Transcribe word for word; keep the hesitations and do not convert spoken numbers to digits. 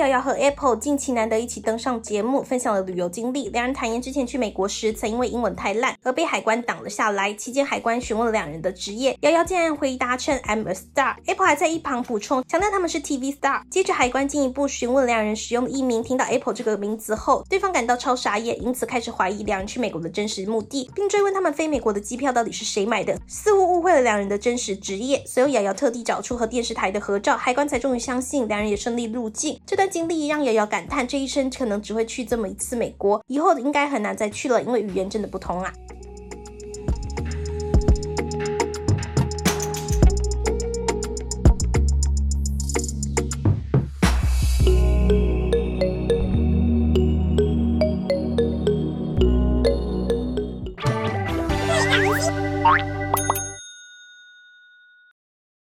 瑶瑶和 Apple 近期难得一起登上节目，分享了旅游经历。两人坦言之前去美国时曾因为英文太烂而被海关挡了下来，期间海关询问了两人的职业，瑶瑶竟然回答称 I'm a star， Apple 还在一旁补充强调他们是 T V star。 接着海关进一步询问两人使用的艺名，听到 Apple 这个名字后，对方感到超傻眼，因此开始怀疑两人去美国的真实目的，并追问他们飞美国的机票到底是谁买的，似乎误会了两人的真实职业。随后瑶瑶特地找出和电视台的合照，海关才终于相信两人也顺利入境。这段经历让瑶瑶感叹，这一生可能只会去这么一次美国，以后应该很难再去了，因为语言真的不通啊。